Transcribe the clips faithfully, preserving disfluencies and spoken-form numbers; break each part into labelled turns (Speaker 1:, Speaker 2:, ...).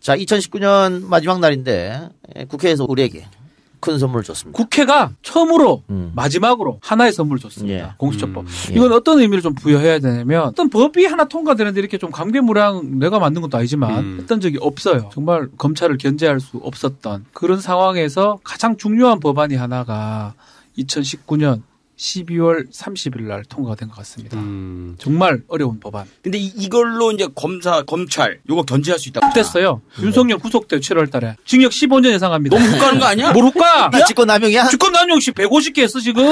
Speaker 1: 자, 이천십구 년 마지막 날인데 국회에서 우리에게 큰 선물을 줬습니다.
Speaker 2: 국회가 처음으로
Speaker 1: 음.
Speaker 2: 마지막으로 하나의 선물을 줬습니다.
Speaker 1: 예.
Speaker 2: 공수처법.
Speaker 1: 음. 예.
Speaker 2: 이건 어떤 의미를 좀 부여해야 되냐면 어떤 법이 하나 통과되는데 이렇게 좀 강대무량 내가 만든 것도 아니지만
Speaker 3: 음.
Speaker 2: 했던 적이 없어요. 정말 검찰을 견제할 수 없었던 그런 상황에서 가장 중요한 법안이 하나가 이천십구 년 십이월 삼십일 날 통과가 된 것 같습니다.
Speaker 3: 음.
Speaker 2: 정말 어려운 법안.
Speaker 4: 근데 이, 이걸로 이제 검사, 검찰 요거 견제할 수 있다고.
Speaker 2: 됐어요. 음. 윤석열 구속돼 칠월 달에. 징역 십오 년 예상합니다.
Speaker 4: 너무 훅가는 거 아니야?
Speaker 2: 뭘 훅가?
Speaker 1: 야, 직권남용이야?
Speaker 2: 직권남용씩 백오십 개 했어 지금.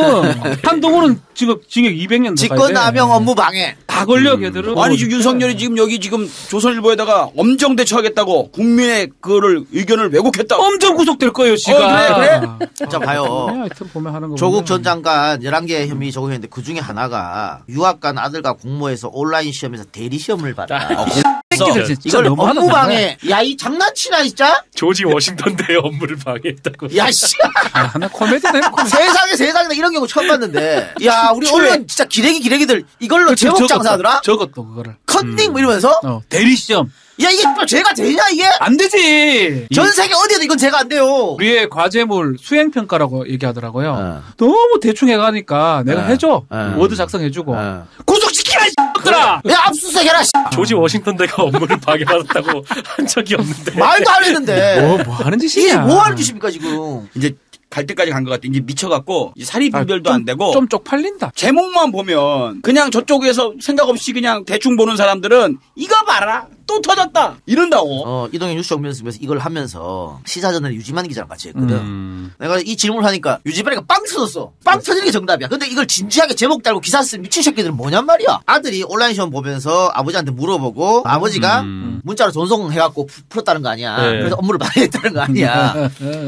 Speaker 2: 한동훈은 지금 징역 이백 년.
Speaker 1: 직권남용 업무방해.
Speaker 2: 다 걸려 걔들은.
Speaker 4: 아니 지금 윤석열이 지금 여기 지금 조선일보에다가 엄정 대처하겠다고 국민의 그거를 의견을 왜곡했다고.
Speaker 2: 엄청 구속될 거예요 지가.
Speaker 4: 어, 그래 그래.
Speaker 1: 자 봐요.
Speaker 2: 네, 하여튼 보면 하는 거.
Speaker 1: 조국 전 장관 열한 개 혐의 적용했는데 그 중에 하나가 유학 간 아들과 공모해서 온라인 시험에서 대리 시험을 봤다.
Speaker 4: 어,
Speaker 2: 새끼들 진짜
Speaker 1: 이걸
Speaker 2: 너무하다.
Speaker 1: 업무방해. 야, 이 장난치나 진짜?
Speaker 3: 조지 워싱턴 대의 업무를 방해했다고.
Speaker 1: 야, 씨.
Speaker 2: 아, 하나 코미디네. 코미디.
Speaker 1: 세상에 세상에 나 이런 경우 처음 봤는데. 야, 우리 언론 진짜 기레기 기레기들 이걸로 제목 장사하더라.
Speaker 2: 저것도 그거를.
Speaker 1: 컨닝 뭐 이러면서.
Speaker 2: 어, 대리 시험.
Speaker 1: 야, 이게 또 죄가 되냐 이게?
Speaker 2: 안 되지.
Speaker 1: 전 세계 어디에도 이건 죄가 안 돼요.
Speaker 2: 우리의 과제물 수행평가라고 얘기하더라고요.
Speaker 1: 어.
Speaker 2: 너무 대충 해가니까 내가
Speaker 1: 어.
Speaker 2: 해줘.
Speaker 1: 어.
Speaker 2: 워드 작성해주고.
Speaker 1: 어.
Speaker 2: 구속시키라, 이 X들아!
Speaker 1: 야, 압수수색 해라, 씨.
Speaker 3: 조지 워싱턴 대가 업무를 방해받았다고 한 적이 없는데.
Speaker 1: 말도 안 했는데.
Speaker 2: 뭐, 뭐 하는
Speaker 1: 이게
Speaker 2: 짓이냐.
Speaker 1: 뭐 하는 짓입니까, 지금?
Speaker 4: 이제 갈 때까지 간 것 같아. 이제 미쳐갖고 이제 사리 분별도
Speaker 2: 아, 좀,
Speaker 4: 안 되고.
Speaker 2: 좀 쪽팔린다.
Speaker 4: 제목만 보면 그냥 저쪽에서 생각 없이 그냥 대충 보는 사람들은 이거 봐라 또 터졌다 이런다고.
Speaker 1: 어, 이동현 뉴스 정면에서 이걸 하면서 시사전을 유지만 기자랑 같이 했거든.
Speaker 3: 음.
Speaker 1: 내가 이 질문을 하니까 유지만이가 빵 터졌어. 빵 터지는 게 정답이야. 근데 이걸 진지하게 제목 달고 기사 쓴 미친 새끼들은 뭐냔 말이야. 아들이 온라인 시험 보면서 아버지한테 물어보고 아버지가
Speaker 3: 음.
Speaker 1: 문자로 전송해갖고 푸- 풀었다는 거 아니야.
Speaker 3: 네.
Speaker 1: 그래서 업무를 방해했다는 거 아니야.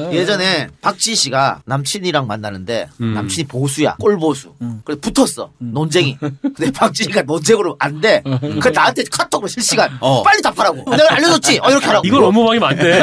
Speaker 1: 예전에 박지희 씨가 남친이랑 만나는데
Speaker 3: 음.
Speaker 1: 남친이 보수야. 꼴보수.
Speaker 2: 음.
Speaker 1: 그래서 붙었어. 논쟁이. 근데 박지희가 논쟁으로 안 돼. 그 나한테 카톡으로 실시간.
Speaker 4: 어.
Speaker 1: 빨리 답하라고. 내가 알려줬지. 어, 이렇게 하라고.
Speaker 3: 이걸 업무 방해면 안 돼.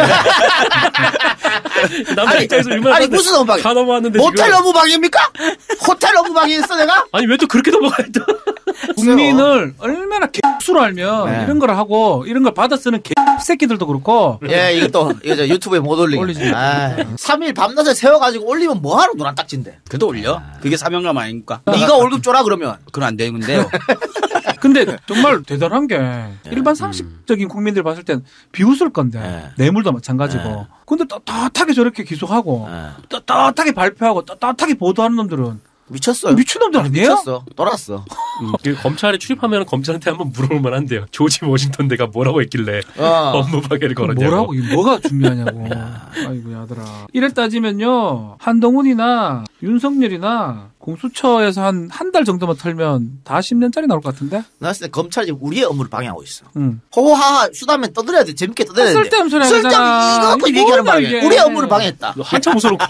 Speaker 3: 남자
Speaker 1: 아니,
Speaker 3: 입장에서 얼마나
Speaker 1: 아니 무슨 업무방해?
Speaker 3: 다 넘어왔는데
Speaker 1: 모텔
Speaker 3: 지금.
Speaker 1: 업무방해입니까? 호텔 업무방해했어 내가?
Speaker 3: 아니 왜 또 그렇게 넘어가야 돼?
Speaker 2: 국민을 얼마나 개수로 알면
Speaker 1: 네.
Speaker 2: 이런 걸 하고 이런 걸 받아 쓰는 개새끼들도 그렇고.
Speaker 1: 예, 이것도 이거 저 유튜브에 못 올리게.
Speaker 2: 올리지.
Speaker 1: 아, 삼 일 밤낮을 세워가지고 올리면 뭐하러 노란 딱지인데.
Speaker 4: 그래도 올려. 그게 사명감 아닙니까?
Speaker 1: 네가 월급 줘라 그러면.
Speaker 4: 그건 안 되는데요.
Speaker 2: 근데 정말 대단한 게 일반 상식적인 국민들 봤을 땐 비웃을 건데
Speaker 1: 네.
Speaker 2: 뇌물도 마찬가지고.
Speaker 1: 네.
Speaker 2: 근데 떳떳하게 저렇게 기소하고
Speaker 1: 예.
Speaker 2: 떳떳하게 발표하고 떳떳하게 보도하는 놈들은
Speaker 1: 미쳤어요.
Speaker 2: 미친놈들 아니에요?
Speaker 1: 미쳤어. 돌았어.
Speaker 3: 음, 그 검찰에 출입하면 검찰한테 한번 물어보면 안 돼요. 조지 워싱턴 대가 뭐라고 했길래
Speaker 1: 어.
Speaker 3: 업무 방해를 걸었냐고.
Speaker 2: 뭐라고 이게 뭐가 중요하냐고. 아이고 야들아. 이래 따지면요 한동훈이나 윤석열이나 공수처에서 한 한 달 정도만 털면 다 십 년짜리 나올 것 같은데?
Speaker 1: 나 봤을 때 검찰이 지금 우리의 업무를 방해하고 있어.
Speaker 2: 응.
Speaker 1: 호호하하 수다면 떠들어야 돼. 재밌게 떠들어야 돼.
Speaker 2: 쓸데없는 소리
Speaker 1: 쓸데없는
Speaker 2: 하잖아.
Speaker 1: 이거 갖고
Speaker 2: 이게
Speaker 1: 얘기하는
Speaker 2: 뭐야,
Speaker 1: 말이야.
Speaker 2: 이게.
Speaker 1: 우리의 업무를 방해했다.
Speaker 3: 한참 웃어놓고.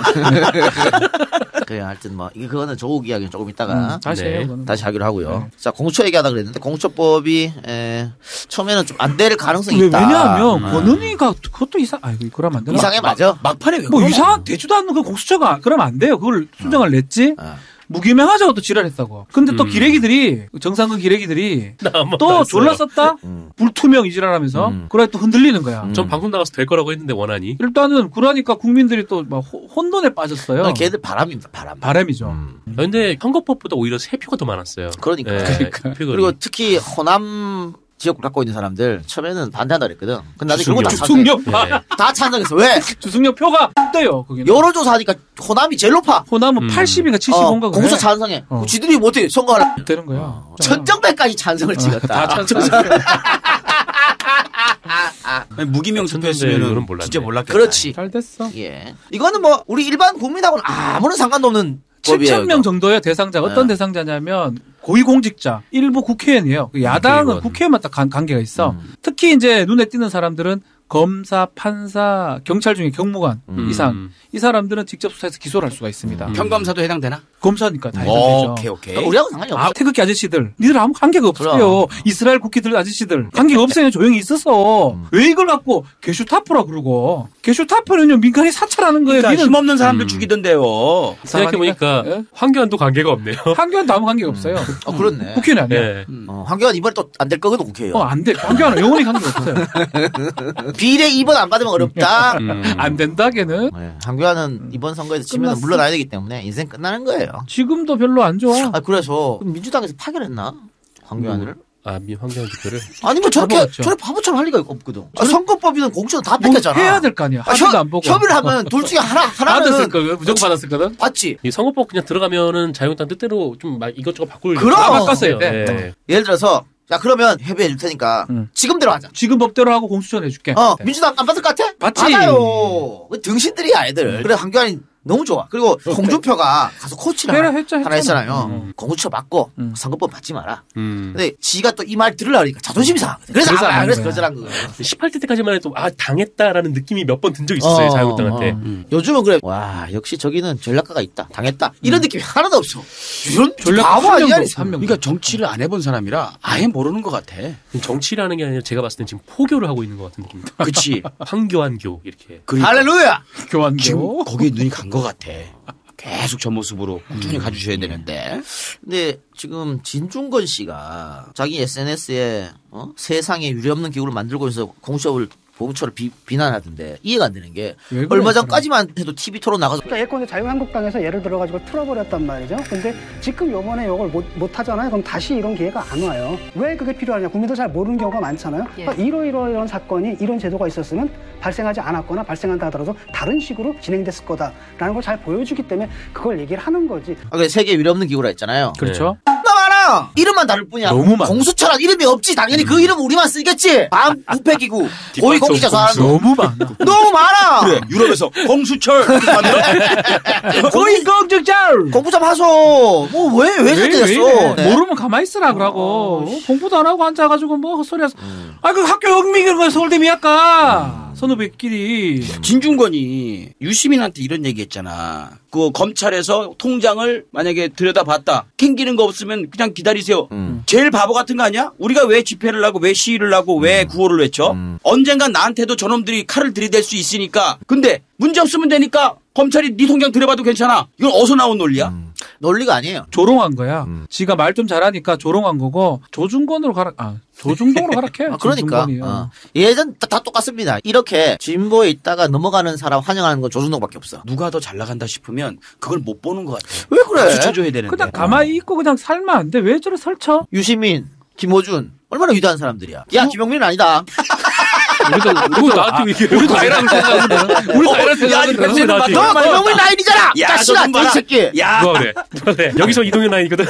Speaker 1: 그래, 하여튼 뭐 이게 그거는 조국 이야기는 조금 있다가
Speaker 2: 응, 다시
Speaker 3: 네.
Speaker 2: 해요. 그거는.
Speaker 1: 다시 하기로 하고요.
Speaker 2: 네.
Speaker 1: 자, 공수처 얘기하다 그랬는데 공수처법이 에, 처음에는 좀 안 될 가능성이
Speaker 2: 왜,
Speaker 1: 있다.
Speaker 2: 왜냐하면
Speaker 1: 어.
Speaker 2: 권은희가 그것도 이상. 아이고 그러면 안 되나?
Speaker 1: 이상해 맞아.
Speaker 4: 막판에 왜
Speaker 2: 뭐
Speaker 4: 그러나?
Speaker 2: 이상한 되지도 않는 그 공수처가 그러면 안 돼요. 그걸 수정을 냈지.
Speaker 1: 어.
Speaker 2: 무기명하자고 또 지랄했다고. 근데 또
Speaker 3: 음.
Speaker 2: 기레기들이 정상근 기레기들이
Speaker 3: 나 아무 말도
Speaker 2: 또
Speaker 3: 안
Speaker 2: 졸라
Speaker 3: 했어요.
Speaker 2: 썼다.
Speaker 1: 음.
Speaker 2: 불투명 이 지랄하면서
Speaker 1: 음.
Speaker 2: 그래 또 흔들리는 거야.
Speaker 1: 음.
Speaker 3: 전 방송 나가서 될 거라고 했는데 원안이.
Speaker 2: 일단은 그러니까 국민들이 또 막 혼돈에 빠졌어요.
Speaker 1: 어, 걔들 바람입니다. 바람.
Speaker 2: 바람이죠.
Speaker 1: 음.
Speaker 3: 근데 선거법보다 오히려 세표가 더 많았어요.
Speaker 1: 그러니까.
Speaker 3: 네,
Speaker 2: 그러니까.
Speaker 3: 투표율이.
Speaker 1: 그리고 특히 호남 지역구 갖고 있는 사람들 처음에는 반대한다 그랬거든. 근데 나중에 그거 다
Speaker 2: 주승력
Speaker 1: 찬성해.
Speaker 2: 파.
Speaker 3: 네.
Speaker 1: 다 찬성했어. 왜?
Speaker 2: 주승력 표가 떼요. 거기는.
Speaker 1: 여론조사하니까 호남이 제일 높아.
Speaker 2: 호남은
Speaker 3: 음.
Speaker 2: 팔십인가
Speaker 1: 어,
Speaker 2: 칠십오인가
Speaker 1: 공수 찬성해.
Speaker 2: 어.
Speaker 1: 지들이 못해. 선거하라.
Speaker 2: 되는 거야.
Speaker 1: 천정배까지 찬성을 찍었다.
Speaker 2: 다 찬성.
Speaker 4: 아니, 무기명
Speaker 3: 천정배
Speaker 4: 투표했으면
Speaker 3: 이거는 몰랐네.
Speaker 4: 진짜 몰랐겠다.
Speaker 1: 그렇지.
Speaker 2: 잘 됐어.
Speaker 1: 예. 이거는 뭐 우리 일반 국민하고는 아무런 상관도 없는 법이에요.
Speaker 2: 칠천 명
Speaker 1: 이거.
Speaker 2: 정도의 대상자가 어떤
Speaker 1: 네.
Speaker 2: 대상자냐면 고위공직자, 일부 국회의원이에요. 그 야당은
Speaker 3: 국회의원.
Speaker 2: 국회의원만 딱 관- 관계가 있어.
Speaker 1: 음.
Speaker 2: 특히 이제 눈에 띄는 사람들은 검사, 판사, 경찰 중에 경무관
Speaker 1: 음.
Speaker 2: 이상 이 사람들은 직접 수사해서 기소를 할 수가 있습니다.
Speaker 3: 음.
Speaker 4: 평검사도 해당되나?
Speaker 2: 검사니까 다 해당되죠.
Speaker 4: 오케이 오케이.
Speaker 1: 그러니까 우리하고 상관이 없어.
Speaker 2: 아, 태극기 아저씨들, 니들 아무 관계가 없어요. 이스라엘 국기들 아저씨들 관계가 없어요. 조용히 있었어.
Speaker 1: 음.
Speaker 2: 왜 이걸 갖고 게슈타프라 그러고? 게슈타프는요 민간이 사찰하는 거예요.
Speaker 4: 그러니까
Speaker 2: 니는
Speaker 4: 힘없는 사람들
Speaker 3: 음.
Speaker 4: 죽이던데요.
Speaker 3: 생각해보니까
Speaker 2: 예?
Speaker 3: 황교안도 관계가 없네요.
Speaker 2: 한교안도 아무 관계가 없어요.
Speaker 1: 어, 그렇네.
Speaker 2: 국회의원 아니야.
Speaker 3: 네.
Speaker 1: 어, 황교안 이번에 또 안 될 거거든 국회의원.
Speaker 2: 어, 안 돼. 관계와는 영원히 관계가 없어요.
Speaker 1: 비례 이 번 안 받으면 어렵다.
Speaker 3: 음.
Speaker 2: 안 된다게는
Speaker 1: 네, 한교안은 이번 선거에서 치면
Speaker 2: 끝났어.
Speaker 1: 물러나야 되기 때문에 인생 끝나는 거예요.
Speaker 2: 지금도 별로 안 좋아.
Speaker 1: 아 그래서 민주당에서 파견했나? 황교안을?
Speaker 3: 아, 민 환경 대표를.
Speaker 1: 아니 뭐 저렇게
Speaker 2: 바보같죠.
Speaker 1: 저렇게 바보처럼 할 리가 없거든. 아,
Speaker 2: 저런-
Speaker 1: 선거법이든 공천은 다
Speaker 2: 뭐
Speaker 1: 뺏겼잖아.
Speaker 2: 해야 될 거 아니야.
Speaker 1: 아,
Speaker 2: 합의도
Speaker 1: 협-
Speaker 2: 안 보고.
Speaker 1: 협의를 하면 둘 중에 하나
Speaker 2: 받았을
Speaker 1: 하나는
Speaker 2: 거거든. 무조건 받았을 거든.
Speaker 1: 봤지.
Speaker 3: 이 선거법 그냥 들어가면은 자유한국당 뜻대로 좀 막 이것저것 바꿀.
Speaker 1: 그럼!
Speaker 2: 다 바꿨어야 돼.
Speaker 3: 네.
Speaker 1: 예를 들어서 자 그러면 협의해 줄 테니까
Speaker 2: 응.
Speaker 1: 지금대로 하자.
Speaker 2: 지금 법대로 하고 공수처 내줄게.
Speaker 1: 어
Speaker 2: 네.
Speaker 1: 민주당 안 받을 것 같아?
Speaker 2: 받지.
Speaker 1: 받아요. 등신들이야 애들. 그래 황교안이 너무 좋아. 그리고 홍준표가 가서 코치를
Speaker 2: 해라
Speaker 1: 하나,
Speaker 2: 했죠,
Speaker 1: 하나
Speaker 2: 했잖아.
Speaker 1: 했잖아요.
Speaker 2: 음.
Speaker 1: 공수처 받고
Speaker 2: 음.
Speaker 1: 선거법 받지 마라.
Speaker 3: 음.
Speaker 1: 근데 지가 또 이 말 들으려니까 자존심이 상하거든. 그래서
Speaker 2: 그래서
Speaker 1: 아,
Speaker 2: 안
Speaker 1: 그래서
Speaker 2: 하는 거야.
Speaker 1: 거절한 거예요.
Speaker 3: 십팔 대 때까지만 해도 아 당했다라는 느낌이 몇 번 든 적이 있었어요.
Speaker 1: 어,
Speaker 3: 자유한국당한테.
Speaker 1: 어. 요즘은 그래. 와 역시 저기는 전략가가 있다. 당했다. 이런 느낌이 하나도 없어. 이런
Speaker 2: 전략
Speaker 1: 바보
Speaker 2: 한
Speaker 1: 아니야?
Speaker 2: 명도 없어, 한 명.
Speaker 4: 그러니까 정치를 안 해본 사람이라 아예 모르는 것 같아.
Speaker 3: 정치라는 게 아니라 제가 봤을 땐 지금 포교를 하고 있는 것 같은 느낌입니다.
Speaker 4: 그치.
Speaker 3: 황교안교 이렇게.
Speaker 4: 그러니까
Speaker 1: 할렐루야.
Speaker 2: 교환교.
Speaker 4: 지금 거기에 눈이 간 것 같아. 계속 저 모습으로 꾸준히 가주셔야 되는데.
Speaker 1: 근데 지금 진중권 씨가 자기 에스엔에스에 어? 세상에 유례없는 기구를 만들고 있어서 공수처를 공수처를 비, 비난하던데 이해가 안 되는 게
Speaker 2: 왜 그래,
Speaker 1: 얼마
Speaker 2: 사람.
Speaker 1: 전까지만 해도 티비 토론 나가서
Speaker 5: 그러니까 예컨대 자유한국당에서 예를 들어가지고 틀어버렸단 말이죠. 근데 지금 요번에 이걸 못, 못 하잖아요. 그럼 다시 이런 기회가 안 와요. 왜 그게 필요하냐. 국민도 잘 모르는 경우가 많잖아요.
Speaker 6: 예.
Speaker 5: 그러니까 이러이러 이런 사건이 이런 제도가 있었으면 발생하지 않았거나 발생한다 하더라도 다른 식으로 진행됐을 거다라는 걸 잘 보여주기 때문에 그걸 얘기를 하는 거지.
Speaker 1: 아, 그 세계 유례없는 기구라 했잖아요.
Speaker 2: 그렇죠.
Speaker 1: 나 많아. 이름만 다를 뿐이야.
Speaker 2: 너무 많아.
Speaker 1: 공수처란 이름이 없지. 당연히 그 이름 우리만 쓰겠지. 다음 부패기구 고위 공직자 소환하는 거
Speaker 2: 너무 많아.
Speaker 1: 너무 많아.
Speaker 4: 그래, 유럽에서 공수철 이렇게 만들어?
Speaker 2: 고위 공직자.
Speaker 1: 공부 좀 하소. 뭐 왜 왜 저렇게 됐어? 네.
Speaker 2: 모르면 가만히 있으라 그러고 어, 공부도 안 하고 앉아가지고 뭐 헛소리해서
Speaker 1: 음.
Speaker 2: 아 그 학교 영미기는 거야 서울대 미학과 선후배끼리
Speaker 4: 진중권이 유시민한테 이런 얘기했잖아. 그 검찰에서 통장을 만약에 들여다봤다. 캥기는 거 없으면 그냥 기다리세요.
Speaker 1: 음.
Speaker 4: 제일 바보 같은 거 아니야? 우리가 왜 집회를 하고 왜 시위를 하고 왜 구호를 외쳐?
Speaker 1: 음.
Speaker 4: 언젠간 나한테도 저놈들이 칼을 들이댈 수 있으니까. 근데 문제 없으면 되니까 검찰이 네 통장 들여봐도 괜찮아. 이건 어디서 나온 논리야?
Speaker 1: 음. 논리가 아니에요.
Speaker 2: 조롱한 거야.
Speaker 1: 음.
Speaker 2: 지가 말 좀 잘하니까 조롱한 거고 조중권으로 가라. 아 조중동으로 가라해.
Speaker 1: 아, 그러니까 어. 예전 다, 다 똑같습니다. 이렇게 진보에 있다가 넘어가는 사람 환영하는 건 조준동밖에 없어.
Speaker 4: 누가 더 잘 나간다 싶으면 그걸 못 보는 것 같아.
Speaker 1: 왜 그래?
Speaker 4: 박수 쳐줘야 되는데.
Speaker 2: 그냥 가만히 있고 그냥 살면 안 돼. 왜 저래 설쳐?
Speaker 1: 유시민, 김호준 얼마나 위대한 사람들이야. 야 김용민은 아니다.
Speaker 2: 우리도
Speaker 3: 누구 나한테 얘기해?
Speaker 2: 우리도 아이라고 생각하거든. 우리도 아이라고 생각하거든.
Speaker 4: 야,
Speaker 3: 나한테
Speaker 1: 너
Speaker 3: 얘기해.
Speaker 1: 김용민 라인이잖아.
Speaker 4: 야,
Speaker 1: 자식아,
Speaker 4: 너 좀 봐라.
Speaker 1: 이 새끼.
Speaker 4: 야,
Speaker 3: 누가 그래? 누가 그래? 여기서 이동현 라인이거든.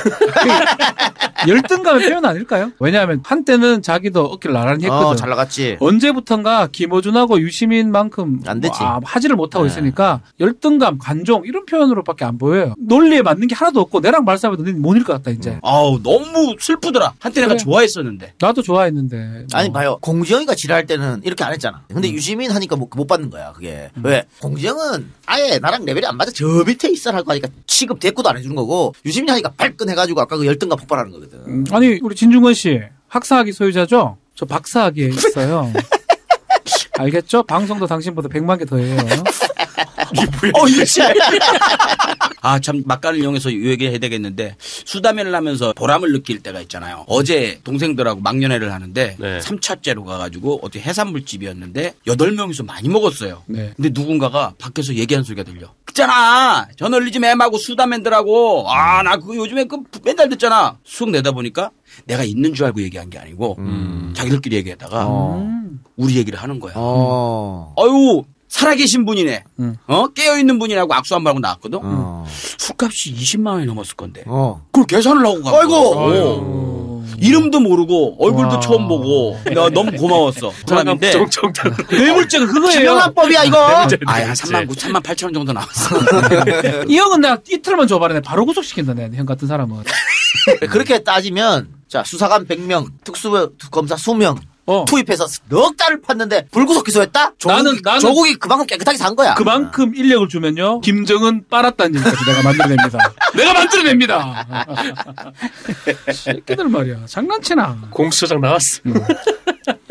Speaker 2: 열등감의 표현 아닐까요? 왜냐하면 한때는 자기도 어깨를 나란히 했거든.
Speaker 1: 어, 잘 나갔지.
Speaker 2: 언제부턴가 김어준하고 유시민만큼
Speaker 1: 안 되지.
Speaker 2: 뭐, 아, 하지를 못하고
Speaker 1: 네.
Speaker 2: 있으니까 열등감, 관종 이런 표현으로밖에 안 보여요. 논리에 맞는 게 하나도 없고 내랑 말싸움해도 못일 것 같다 이제.
Speaker 4: 아우 너무 슬프더라. 한때 내가
Speaker 2: 그래.
Speaker 4: 좋아했었는데.
Speaker 2: 나도 좋아했는데. 뭐.
Speaker 1: 아니 봐요. 공지영이가 지랄할 때는 이렇게 안 했잖아. 근데
Speaker 2: 음.
Speaker 1: 유시민 하니까 못, 못 받는 거야. 그게 왜? 공지영은 아예 나랑 레벨이 안 맞아. 저 밑에 있어 하고 하니까 취급 대꾸도 안 해주는 거고 유시민 하니까 발끈해가지고 아까 그 열등감 폭발하는 거거든.
Speaker 2: 음, 아니 우리 진중권 씨 학사학위 소유자죠? 저 박사학위에 있어요. 알겠죠? 방송도 당신보다 백만 개 더해요.
Speaker 4: 어, 이씨. 아, 참, 막간을 이용해서 이 얘기 해야 되겠는데, 수다면을 하면서 보람을 느낄 때가 있잖아요. 어제 동생들하고 막년회를 하는데,
Speaker 3: 네.
Speaker 4: 삼 차째로 가가지고, 어디 해산물집이었는데, 여덟 명이서 많이 먹었어요.
Speaker 2: 네.
Speaker 4: 근데 누군가가 밖에서 얘기하는 소리가 들려. 있잖아! 저널리즘 M하고 수다맨들하고, 아, 나 그거 요즘에 그 맨날 듣잖아. 쑥 내다 보니까, 내가 있는 줄 알고 얘기한 게 아니고,
Speaker 1: 음.
Speaker 4: 자기들끼리 얘기하다가,
Speaker 1: 어.
Speaker 2: 음.
Speaker 4: 우리 얘기를 하는 거야.
Speaker 1: 어.
Speaker 4: 어유 살아계신 분이네.
Speaker 2: 음.
Speaker 4: 어? 깨어있는 분이라고 악수 한 번 하고 나왔거든.
Speaker 1: 어.
Speaker 4: 술값이 이십만 원이 넘었을 건데.
Speaker 1: 어.
Speaker 4: 그걸 계산을 하고 간
Speaker 1: 아이고.
Speaker 4: 거야.
Speaker 2: 아이고.
Speaker 4: 이름도 모르고 얼굴도
Speaker 2: 와.
Speaker 4: 처음 보고 내가 너무 고마웠어. 그 사람인데
Speaker 3: 정정당.
Speaker 2: 뇌물죄가 그거예요.
Speaker 1: 김영란법이야 이거.
Speaker 4: 아예 한 삼만 구, 삼만 팔천 원 정도 나왔어.
Speaker 2: 이 형은 내가 이틀만 줘봐라. 내가 바로 구속시킨다. 내 형 같은 사람은.
Speaker 1: 그렇게 따지면 자 수사관 백 명, 특수검사 이십 명
Speaker 2: 어.
Speaker 1: 투입해서 넉 달을 팠는데 불구속 기소했다? 조국이,
Speaker 2: 나는- 나는-
Speaker 1: 조국이 그만큼 깨끗하게 산 거야.
Speaker 2: 그만큼 인력을 주면요. 김정은 빨았다는 얘기까지 내가 만들어냅니다. 내가 만들어냅니다. 새끼들 말이야. 장난치나.
Speaker 3: 공수처장 나왔어.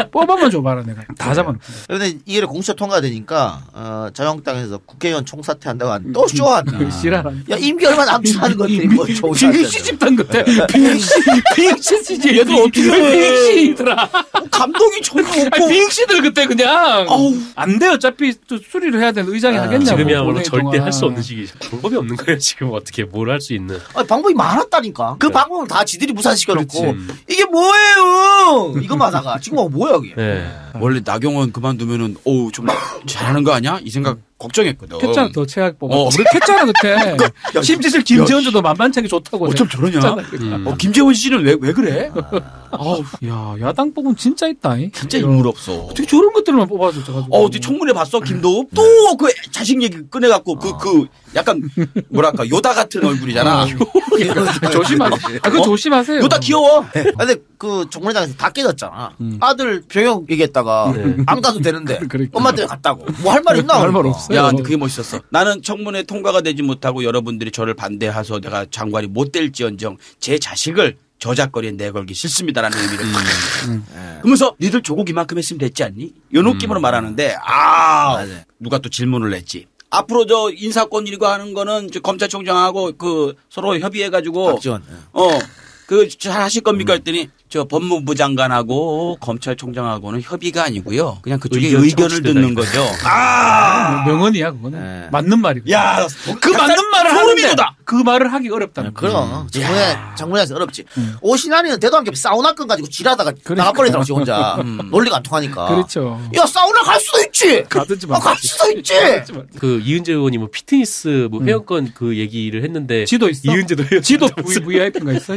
Speaker 2: 뽑아만 줘봐라 내가 다 잡아놓고.
Speaker 1: 그런데 이게 공수처 통과되니까 어, 자유한국당에서 국회의원 총사퇴한다고 하는데 또 쇼한다.
Speaker 2: 싫어라.
Speaker 1: 야 임기 얼마 남지 않은 것들이 뭐 총사퇴.
Speaker 2: 빙시 집단 같아. 빙시 빙시 지지. 얘들 어떻게 빙시더라.
Speaker 4: 감독이 전혀 없고.
Speaker 2: 빙시들 그때 그냥
Speaker 4: 아우.
Speaker 2: 안 돼. 어차피 또 수리를 해야 되는 의장이
Speaker 1: 아,
Speaker 2: 하겠냐고.
Speaker 3: 지금이야말로 절대
Speaker 2: 동안.
Speaker 3: 할 수 없는 시기. 방법이 없는 거예요. 지금 어떻게 뭘 할 수 있는.
Speaker 1: 아니, 방법이 많았다니까. 그 방법을 다 지들이 무산시켜놓고
Speaker 3: 그렇지.
Speaker 1: 이게 뭐예요? 이거만 하다가 지금 뭐 뭐야 이게?
Speaker 3: 네.
Speaker 4: 원래 나경원 그만두면은 어우 좀 잘하는 거 아니야? 이 생각 걱정했거든.
Speaker 2: 캐짜는 더 최악 뽑았.
Speaker 4: 어.
Speaker 2: 우리 캐짜는 그때 심지어 김재원도 만만치 않게 좋다고.
Speaker 4: 어쩜 저러냐?
Speaker 3: 음.
Speaker 4: 어, 김재원 씨는 왜 왜 그래? 아우
Speaker 2: 야 야당 뽑은 진짜 있다. 잉?
Speaker 4: 진짜 인물 없어.
Speaker 2: 어떻게 저런 것들만 뽑아줘 가지고.
Speaker 4: 어, 어디 청문회 봤어? 김도우 또 그 자식 얘기 꺼내갖고 그 그 약간 뭐랄까 요다 같은 얼굴이잖아.
Speaker 2: 조심하세요. 아, 그
Speaker 4: 어?
Speaker 2: 조심하세요.
Speaker 4: 요다 귀여워.
Speaker 1: 근데 그 정문회장에서 다 깨졌잖아.
Speaker 2: 음.
Speaker 1: 아들 병역 얘기했다가
Speaker 3: 네.
Speaker 1: 안 가도 되는데
Speaker 2: 그러니까.
Speaker 1: 엄마 때문에 갔다고. 뭐 할 말 있나?
Speaker 2: 할 말
Speaker 1: 그러니까.
Speaker 2: 없어요.
Speaker 4: 야, 근데 그게 멋있었어. 나는 청문회 통과가 되지 못하고 여러분들이 저를 반대해서 내가 장관이 못 될지언정 제 자식을 저작거리에 내걸기 싫습니다라는 의미를. 음. 그러면서 니들 조국 이만큼 했으면 됐지 않니? 요 느낌으로
Speaker 3: 음.
Speaker 4: 말하는데 아
Speaker 1: 맞아요.
Speaker 4: 누가 또 질문을 냈지. 앞으로 저 인사권 일고 하는 거는 저 검찰총장하고 그 서로 협의해가지고
Speaker 1: 박지원.
Speaker 4: 어 그 잘 하실 겁니까 했더니 저 법무부 장관하고 검찰총장하고는 협의가 아니고요. 그냥 그쪽에
Speaker 3: 의견
Speaker 4: 의견을
Speaker 3: 청취되다
Speaker 4: 듣는
Speaker 3: 이거.
Speaker 4: 거죠.
Speaker 2: 아, 명언이야 그거는.
Speaker 1: 네.
Speaker 2: 맞는 말이고.
Speaker 4: 야,
Speaker 2: 그 맞는 말을
Speaker 4: 소름이
Speaker 2: 하는데
Speaker 4: 돋아.
Speaker 2: 그 말을 하기 어렵다는 거야.
Speaker 1: 그럼 정문회 정문회에서 어렵지.
Speaker 2: 음.
Speaker 1: 오신환이는 대도 않게 사우나건 가지고 지라다가
Speaker 2: 그러니까.
Speaker 1: 나가버리더라고 지 혼자.
Speaker 4: 음.
Speaker 1: 논리가 안 통하니까.
Speaker 2: 그렇죠.
Speaker 1: 야 사우나 갈 수도 있지.
Speaker 2: 가든지
Speaker 1: 아, 갈
Speaker 2: 말든지.
Speaker 1: 수도 있지.
Speaker 3: 그 이은재 의원이 뭐 피트니스 뭐 회원권 그 얘기를 했는데
Speaker 2: 지도 있어.
Speaker 3: 이은재도 회원.
Speaker 2: 지도 브이아이피인가 있어.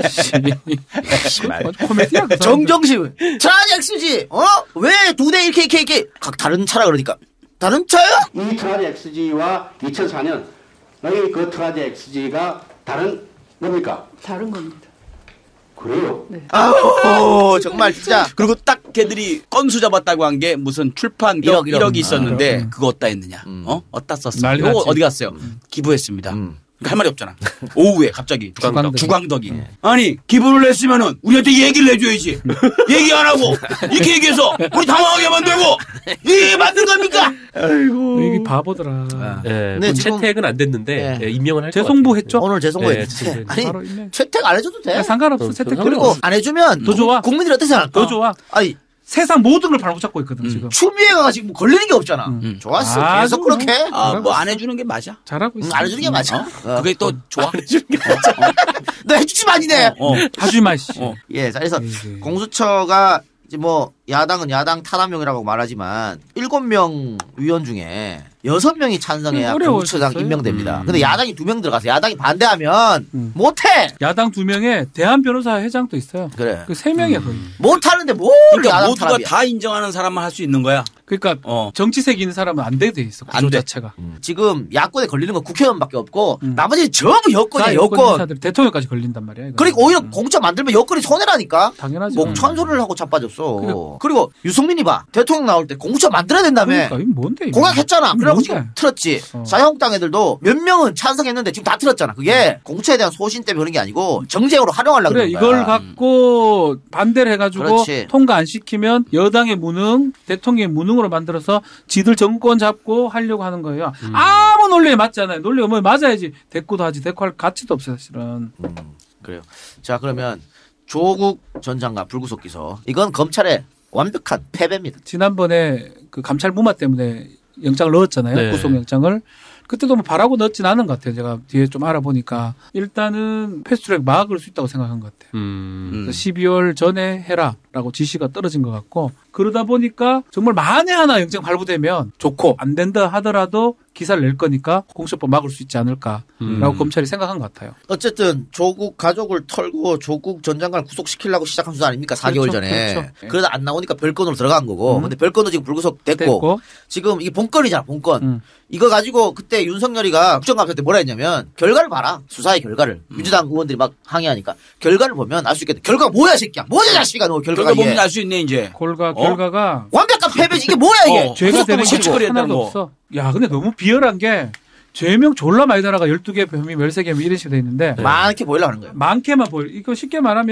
Speaker 2: 씨. 코미디야. 그 사람들.
Speaker 1: 정정심. 트라지 엑스지. 어? 왜 두 대 이렇게 이렇게 이렇게 각 다른 차라 그러니까. 다른 차야?
Speaker 6: 이 트라지 엑스지와 이천사 년 너희 그 트라지 엑스지가 다른 겁니까?
Speaker 7: 다른 겁니다.
Speaker 6: 그래요?
Speaker 1: 아우 정말 진짜.
Speaker 4: 그리고 딱 걔들이 건수 잡았다고 한 게 무슨 출판료
Speaker 1: 일억, 일억.
Speaker 4: 일억이 있었는데
Speaker 2: 음.
Speaker 4: 그거 어디다 했느냐?
Speaker 1: 음.
Speaker 4: 어? 어디다 썼어?
Speaker 2: 난리
Speaker 4: 이거
Speaker 2: 났지.
Speaker 4: 어디 갔어요? 기부했습니다.
Speaker 1: 음.
Speaker 4: 할 말이 없잖아. 오후에 갑자기
Speaker 2: 주광덕.
Speaker 4: 주광덕이 아니 기부를 했으면은 우리한테 얘기를 해줘야지. 얘기 안 하고 이렇게 얘기해서 우리 당황하게 만들고 이게 맞는 겁니까?
Speaker 2: 이게 바보더라.
Speaker 3: 예,
Speaker 1: 근데
Speaker 3: 뭐
Speaker 1: 지금-
Speaker 3: 채택은 안 됐는데
Speaker 1: 예.
Speaker 3: 예, 임명을 할 것
Speaker 2: 재송부
Speaker 3: 같아요.
Speaker 2: 했죠?
Speaker 1: 오늘 재송부에
Speaker 3: 네,
Speaker 1: 했지.
Speaker 3: 재송부에
Speaker 1: 아니
Speaker 2: 바로 있네.
Speaker 1: 채택 안 해줘도 돼.
Speaker 2: 야, 상관없어.
Speaker 3: 어,
Speaker 2: 채택
Speaker 3: 상관없어.
Speaker 2: 그리고
Speaker 1: 그리고 안 해주면
Speaker 2: 더 좋아.
Speaker 1: 국민들이 어떻게 생각할까?
Speaker 2: 더 좋아.
Speaker 1: 아니
Speaker 2: 세상 모든 걸 발붙잡고 있거든
Speaker 4: 음.
Speaker 2: 지금.
Speaker 1: 추미애가 지금 뭐 걸리는 게 없잖아.
Speaker 2: 음.
Speaker 1: 좋았어.
Speaker 2: 아주
Speaker 1: 계속 그렇게. 해.
Speaker 4: 아, 뭐 안 해주는 게 맞아.
Speaker 2: 잘하고 있어.
Speaker 1: 응, 안 해주는 게 맞아. 어.
Speaker 4: 그게 또 좋아.
Speaker 1: 너 해주지 마니네.
Speaker 4: 어.
Speaker 2: 하지마 씨.
Speaker 4: 어.
Speaker 1: 예, 자, 그래서
Speaker 2: 에이.
Speaker 1: 공수처가 이제 뭐 야당은 야당 탄압용이라고 말하지만 일곱 명 위원 중에 여섯 명이 찬성해야
Speaker 2: 어려워졌어요.
Speaker 1: 공수처장 임명됩니다.
Speaker 4: 음.
Speaker 1: 근데 야당이 두 명 들어가서 야당이 반대하면
Speaker 2: 음.
Speaker 1: 못해.
Speaker 2: 야당 두 명에 대한 변호사 회장도 있어요.
Speaker 1: 그래.
Speaker 2: 그 세 명이야 거의.
Speaker 1: 못하는데 뭘
Speaker 4: 그러니까
Speaker 1: 야당
Speaker 4: 모두가
Speaker 1: 탄압이야.
Speaker 4: 다 인정하는 사람만 할 수 있는 거야.
Speaker 2: 그러니까
Speaker 4: 어.
Speaker 2: 정치색 있는 사람은 안 되게 돼 있어.
Speaker 4: 안
Speaker 2: 구조
Speaker 4: 돼.
Speaker 2: 자체가.
Speaker 1: 지금 야권에 걸리는 건 국회의원밖에 없고
Speaker 2: 음.
Speaker 1: 나머지는 전부 여권이야
Speaker 2: 다
Speaker 1: 여권.
Speaker 2: 인사들 대통령까지 걸린단 말이야. 이거.
Speaker 1: 그러니까 오히려
Speaker 2: 음.
Speaker 1: 공짜 만들면 여권이 손해라니까.
Speaker 2: 당연하지.
Speaker 1: 멍청한 소리를 하고 자빠졌어.
Speaker 2: 그래.
Speaker 1: 그리고 유승민이 봐. 대통령 나올 때 공수처 만들어야 된다며.
Speaker 2: 그러니까 이거 뭔데? 이거.
Speaker 1: 공약했잖아.
Speaker 2: 이거
Speaker 1: 그래갖고
Speaker 2: 뭔데?
Speaker 1: 지금 틀었지.
Speaker 2: 어.
Speaker 1: 자유한국당 애들도 몇 명은 찬성했는데 지금 다 틀었잖아. 그게 공수처에 대한 소신 때문에 그런 게 아니고 정쟁으로 활용하려고
Speaker 2: 그래
Speaker 1: 그런
Speaker 2: 이걸
Speaker 1: 거야.
Speaker 2: 갖고 반대를 해가지고
Speaker 1: 그렇지.
Speaker 2: 통과 안 시키면 여당의 무능, 대통령의 무능으로 만들어서 지들 정권 잡고 하려고 하는 거예요.
Speaker 3: 음.
Speaker 2: 아무 논리에 맞지 않아요. 논리가 뭐 맞아야지 대꾸도 하지 대꾸할 가치도 없어요 사실은.
Speaker 1: 음, 그래요. 자 그러면 조국 전 장관 불구속 기소. 이건 검찰의 완벽한 패배입니다.
Speaker 2: 지난번에 그 감찰 무마 때문에 영장을 넣었잖아요.
Speaker 3: 네.
Speaker 2: 구속영장을. 그때도 뭐 바라고 넣었진 않은 것 같아요. 제가 뒤에 좀 알아보니까 일단은 패스트트랙 막을 수 있다고 생각한 것 같아요.
Speaker 3: 음.
Speaker 4: 음.
Speaker 2: 십이월 전에 해라라고 지시가 떨어진 것 같고 그러다 보니까 정말 만에 하나 영장 발부되면 좋고 안 된다 하더라도 기사를 낼 거니까 공수처법 막을 수 있지 않을까라고
Speaker 3: 음.
Speaker 2: 검찰이 생각한 것 같아요.
Speaker 1: 어쨌든 조국 가족을 털고 조국 전 장관을 구속시키려고 시작한 수사 아닙니까? 사 개월
Speaker 2: 그렇죠,
Speaker 1: 전에.
Speaker 2: 그렇죠.
Speaker 1: 그러다 안 나오니까 별건으로 들어간 거고.
Speaker 2: 음.
Speaker 1: 근데 별건도 지금 불구속 됐고,
Speaker 2: 됐고
Speaker 1: 지금 이게 본건이잖아, 본건.
Speaker 2: 음.
Speaker 1: 이거 가지고 그때 윤석열이가 국정감사 때 뭐라 했냐면 결과를 봐라. 수사의 결과를.
Speaker 2: 음.
Speaker 1: 민주당 의원들이 막 항의하니까 결과를 보면 알 수 있겠다. 결과가 뭐야, 새끼야. 뭐야, 자식아, 너 결과가
Speaker 4: 그러니까
Speaker 1: 이게.
Speaker 4: 보면 알 수 있네 이제.
Speaker 2: 골가
Speaker 4: 어?
Speaker 2: 결과가
Speaker 1: 완벽한 패배지. 이게 뭐야, 이게.
Speaker 4: 어.
Speaker 2: 죄가 되는 게
Speaker 4: 실축을 했다는
Speaker 2: 하나도
Speaker 4: 거.
Speaker 2: 없어. 야 근데 너무 비열한 게 죄명 졸라 많이 달아가 열두 개 혐의, 열세 개 혐의 이런 식으로 돼 있는데
Speaker 1: 많게 보이려고 하는 거예요.
Speaker 2: 많게만 보여. 이거 쉽게 말하면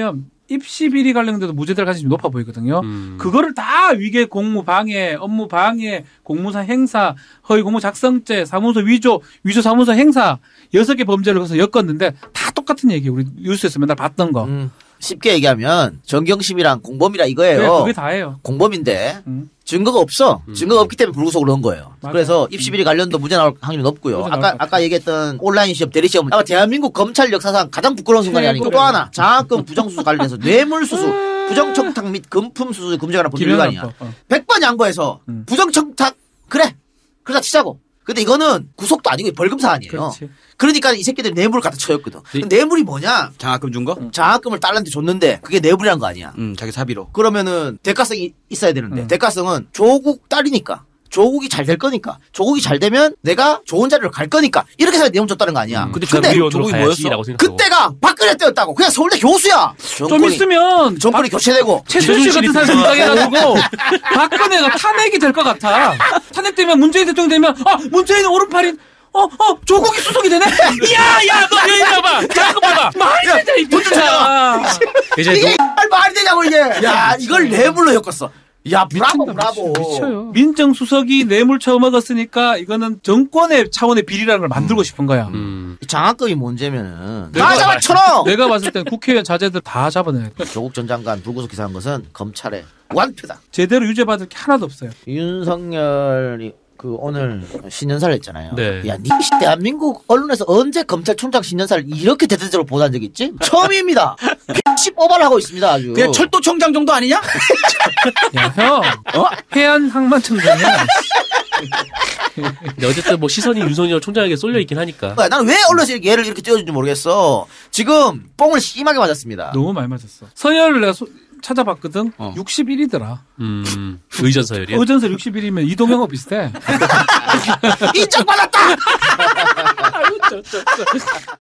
Speaker 2: 입시 비리 관련돼도 무죄될 가능성이 높아 보이거든요.
Speaker 3: 음.
Speaker 2: 그거를 다 위계 공무 방해, 업무 방해, 공무상 행사, 허위 공무 작성죄, 사무소 위조, 위조 사무소 행사 여섯 개 범죄를 거기서 엮었는데 다 똑같은 얘기예요. 우리 뉴스에서 맨날 봤던 거.
Speaker 1: 음, 쉽게 얘기하면 정경심이랑 공범이라 이거예요.
Speaker 2: 그래, 그게 다예요.
Speaker 1: 공범인데
Speaker 2: 음.
Speaker 1: 증거가 없어. 증거가 없기 때문에 불구속으로 넣은 거예요.
Speaker 2: 맞아요.
Speaker 1: 그래서 입시비리 관련도 무죄 나올 확률이 높고요.
Speaker 2: 무죄 나올
Speaker 1: 아까
Speaker 2: 것 같아요.
Speaker 1: 아까 얘기했던 온라인 시험, 대리 시험 아마 대한민국 검찰 역사상 가장 부끄러운 순간이 아니고 또
Speaker 2: 최고래요.
Speaker 1: 하나 장학금 부정수수 관련해서 뇌물수수, 부정청탁 및 금품수수 금지관한 법률위반이야.
Speaker 2: 김연아법. 어.
Speaker 1: 백 번 양보해서
Speaker 2: 음.
Speaker 1: 부정청탁 그래 그러다 치자고. 근데 이거는 구속도 아니고 벌금 사안이에요.
Speaker 2: 그렇지.
Speaker 1: 그러니까 이 새끼들이 뇌물을 갖다 쳐였거든.
Speaker 3: 네.
Speaker 1: 뇌물이 뭐냐?
Speaker 4: 장학금 준 거?
Speaker 1: 장학금을 딸한테 줬는데 그게 뇌물이란 거 아니야.
Speaker 4: 음, 자기 사비로.
Speaker 1: 그러면은 대가성이 있어야 되는데
Speaker 2: 음.
Speaker 1: 대가성은 조국 딸이니까 조국이 잘 될 거니까 조국이 잘 되면 내가 좋은 자리로 갈 거니까 이렇게 해서 내용 줬다는 거 아니야.
Speaker 3: 근데
Speaker 1: 근데
Speaker 3: 국회의원으로
Speaker 4: 조국이
Speaker 3: 가야지라고 생각하고.
Speaker 1: 그때가 박근혜 때였다고. 그냥 서울대 교수야.
Speaker 2: 좀
Speaker 1: 정권이,
Speaker 2: 있으면
Speaker 1: 정권이 교체되고
Speaker 2: 최순실 같은 사람 등장해가지고 박근혜가 탄핵이 될 것 같아. 탄핵되면 문재인 대통령 되면 아 문재인 오른팔인 어, 어, 조국이 수석이 되네? 야, 야, 너 여기 봐봐. 잠깐 봐봐. 말이 되냐, 이 분자.
Speaker 3: 이제
Speaker 1: 이게 말 말이 되냐고 이게. 야 이걸 뇌물로 엮었어. 야 브라보 브라보.
Speaker 2: 미쳐요. 민정수석이 뇌물 처먹었으니까 이거는 정권의 차원의 비리라는 걸 만들고 싶은 거야.
Speaker 3: 음.
Speaker 1: 장학금이 문제면은
Speaker 2: 내가
Speaker 1: 다 잡아쳐놓어.
Speaker 2: 내가 봤을 땐 국회의원 자제들 다 잡아내.
Speaker 1: 조국 전 장관 불구속 기사한 것은 검찰의 완패다.
Speaker 2: 제대로 유죄받을 게 하나도 없어요.
Speaker 1: 윤석열이 그 오늘 신년사를 했잖아요.
Speaker 3: 네.
Speaker 1: 야, 니 대한민국 언론에서 언제 검찰총장 신년사를 이렇게 대대적으로 보도한 적 있지? 처음입니다. 피씨 뽑아라고 있습니다, 아주.
Speaker 4: 그냥 철도청장 정도 아니냐?
Speaker 2: 야, 형. 해안 항만청장이야.
Speaker 3: 근데 어쨌든 뭐 시선이 윤석열 총장에게 쏠려 있긴 하니까.
Speaker 1: 나는 왜 언론에서 이렇게 얘를 이렇게 띄워주는지 모르겠어. 지금 뽕을 심하게 맞았습니다.
Speaker 2: 너무 많이 맞았어. 서열을 내가 소, 찾아봤거든.
Speaker 4: 어.
Speaker 2: 육십일이더라.
Speaker 3: 음. 의전 서열이요?
Speaker 2: 의전설 육십일이면 이동영하고 비슷해.
Speaker 1: 인정받았다!